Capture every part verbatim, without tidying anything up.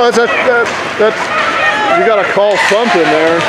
that's that, that, that, you gotta call something there.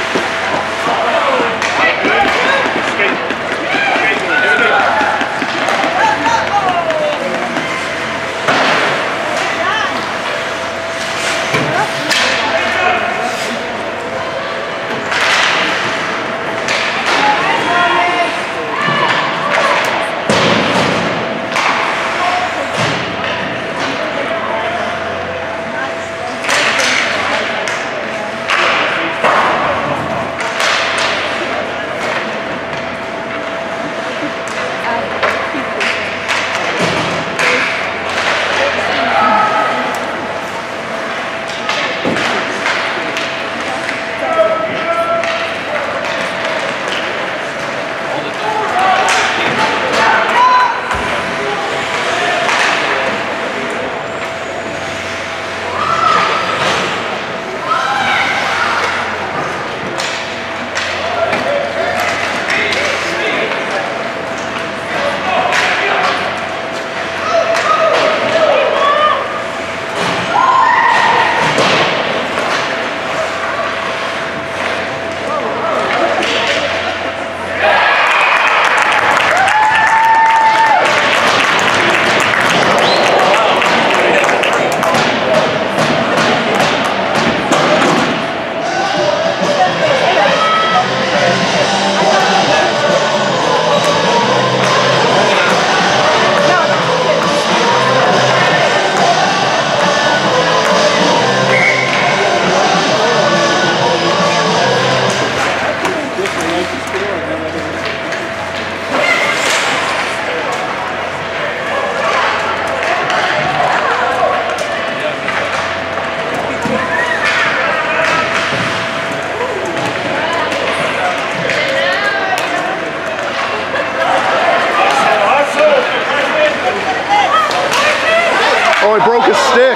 Oh, he broke his stick.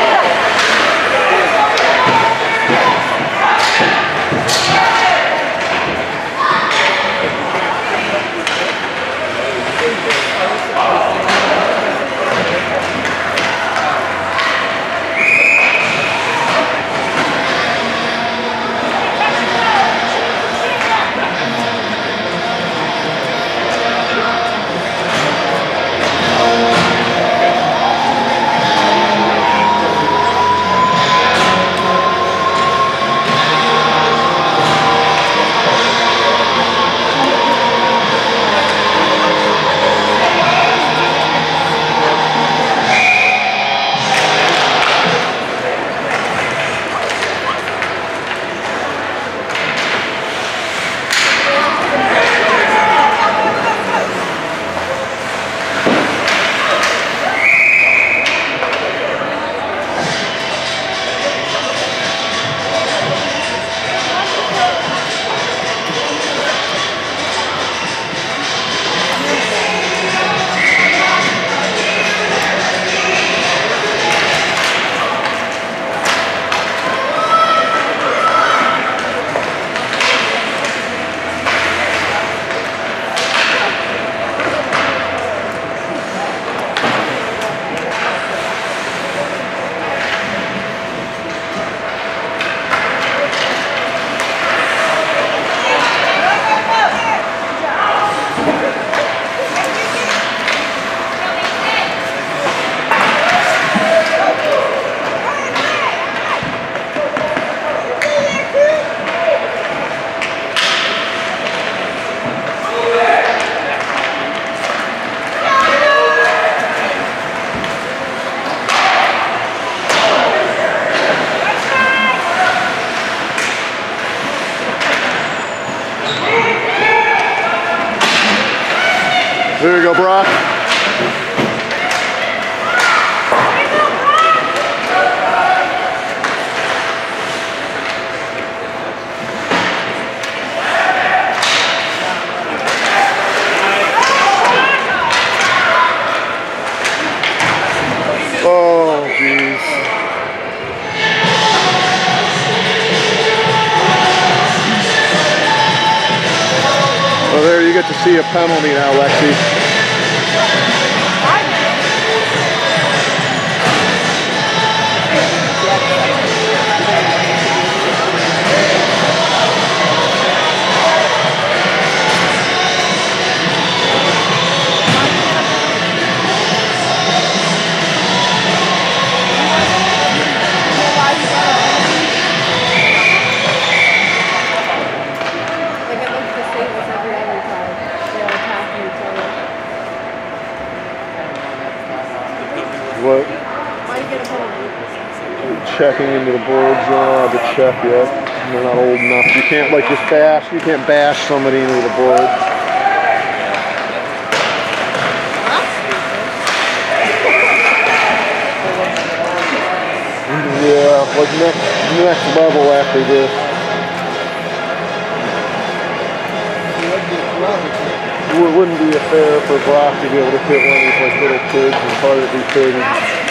There you go, Brock. Oh, jeez. Well, there you get to see a penalty now, Lexi. Yeah. checking into the boards. You're not allowed to check yet. They're not old enough. You can't like just bash. You can't bash somebody into the boards. Yeah, like next next level after this. It wouldn't be fair for Brock to be able to hit one of these like little kids and probably be thirty.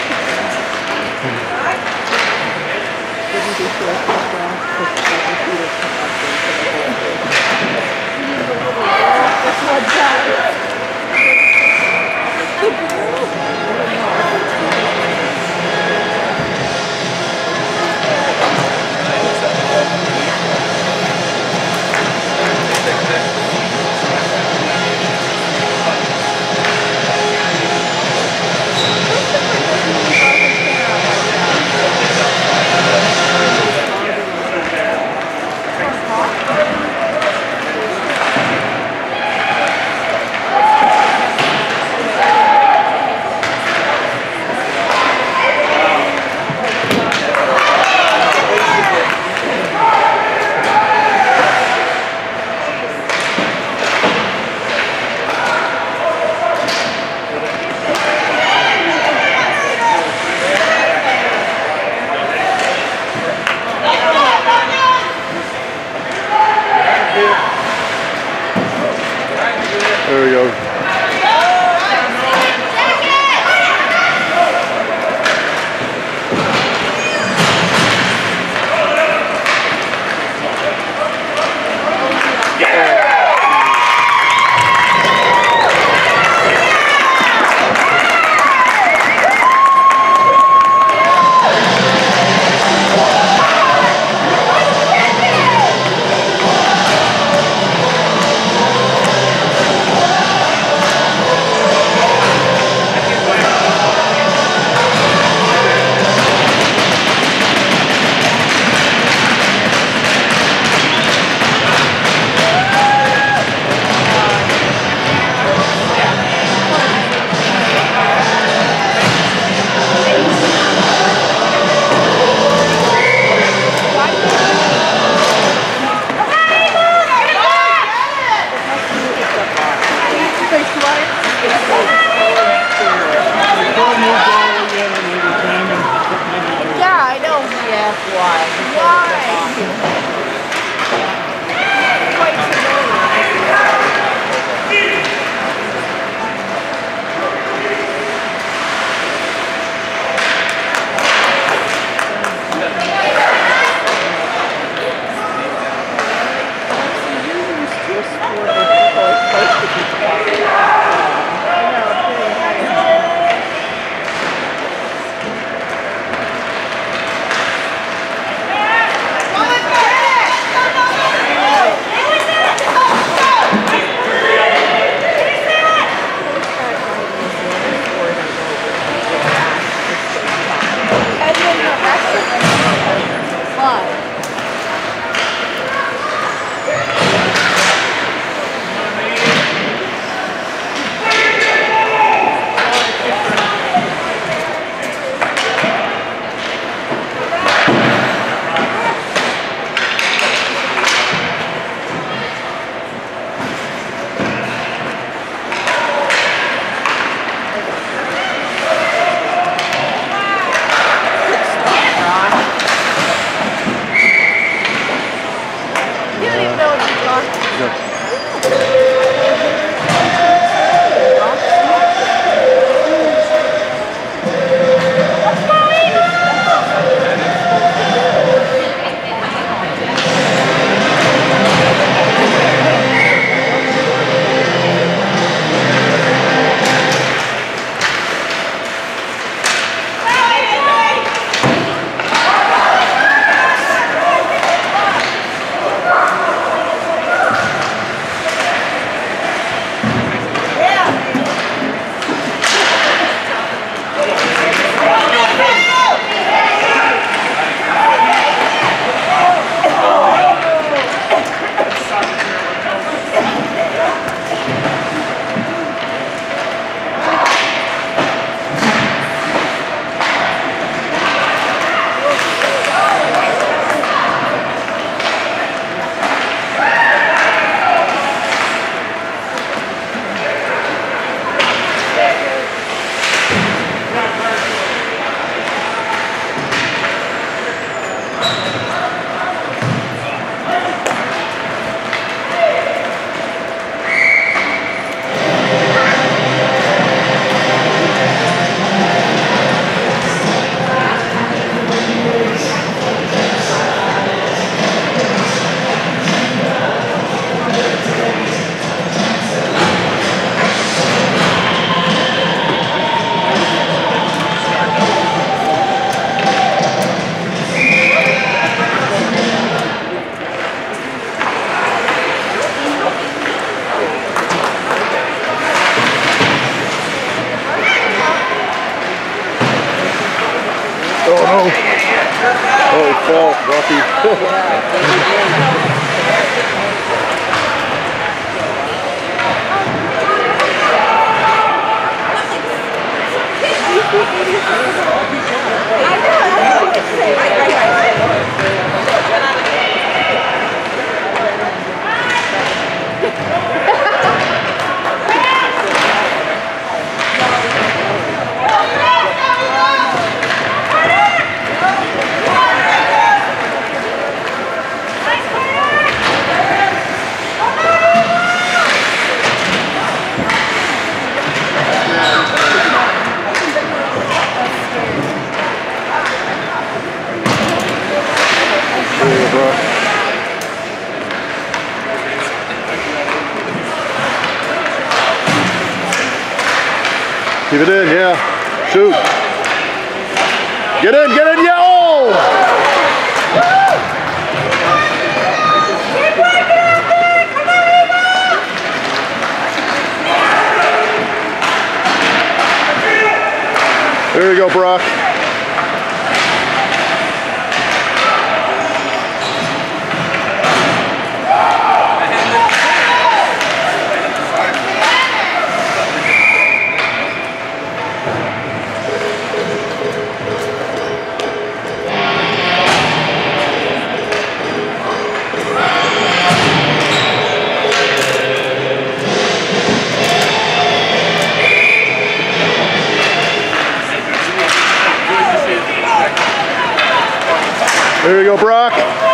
There we go. Oh, he fell, Buffy. Keep it in, yeah. Shoot. Get in, get in, yeah! Oh! There you go, Brock. There you go, Brock.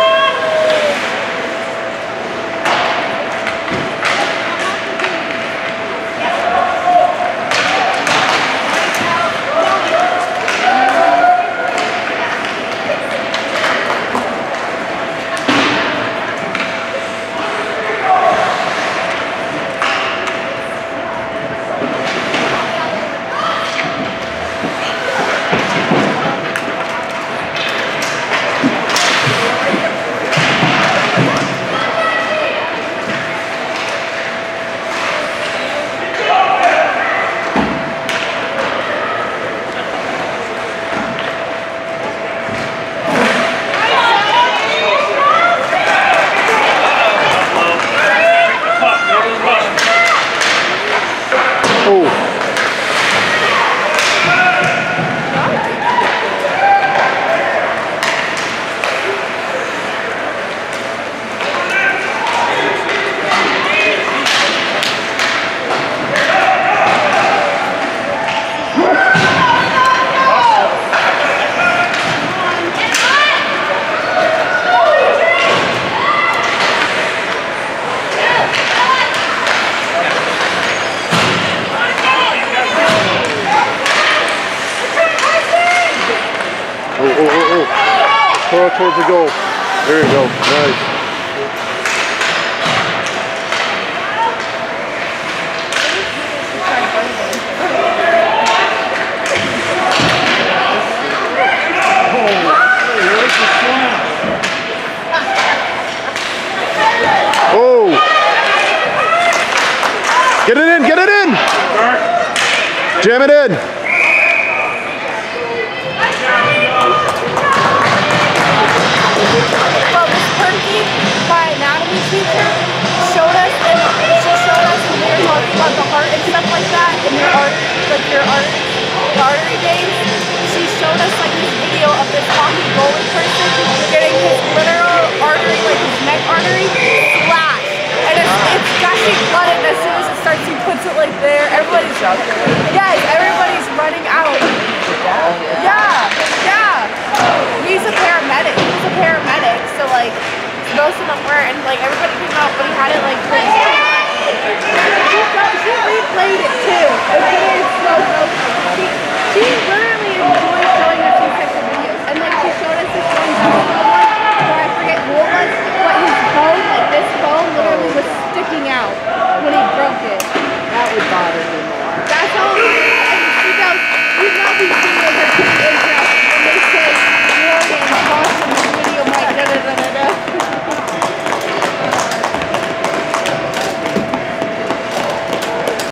Throw it towards the goal. There you go. Nice. Oh! Get it in! Get it in! Jam it in! Well, Miss Perky, my anatomy teacher, showed us, and she showed us when we were talking about the heart and stuff like that, and your art, like your art, artery veins. She showed us like this video of this hockey goalie person getting his literal artery, like his neck artery, slashed, and it's, it's gushing blood, and as soon as it starts, he puts it like there. Everybody's yes, everybody's running out. Yeah, yeah. He's a paramedic. He was a paramedic, so like most of them were, and like everybody came out, but he had it like crazy. She, she replayed it too. Okay, it's so so. She, she